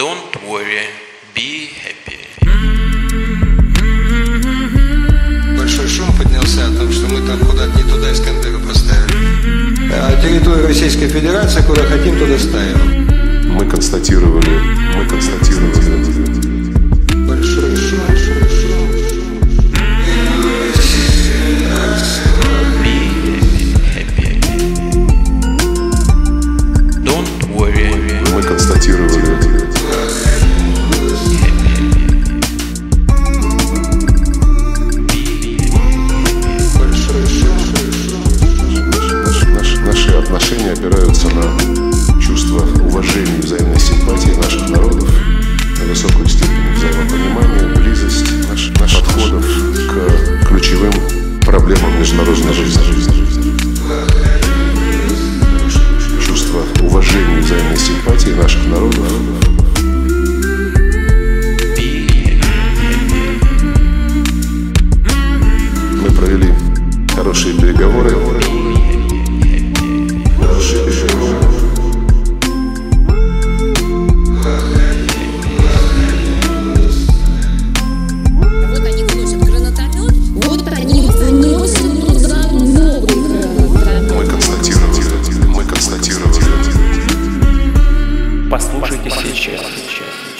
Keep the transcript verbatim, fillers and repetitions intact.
Don't worry, be happy. Большой шум поднялся о том, что мы там куда-то не туда Искандера поставили. А территорию Российской Федерации, куда хотим, туда ставим. Мы констатировали, мы констатировали. Большой шум. Мы констатировали. Наши, наши отношения опираются на чувство уважения и взаимной симпатии наших народов, на высокую степень взаимопонимания, близость наших, наших подходов к ключевым проблемам международной жизни. Чувство уважения и взаимной симпатии наших народов. Мы провели хорошие переговоры. Хорошие переговоры. Вот они выносят гранатомет, вот они выносят туда новый гранатомет. Мы констатировали, мы констатировали. Послушайте сейчас.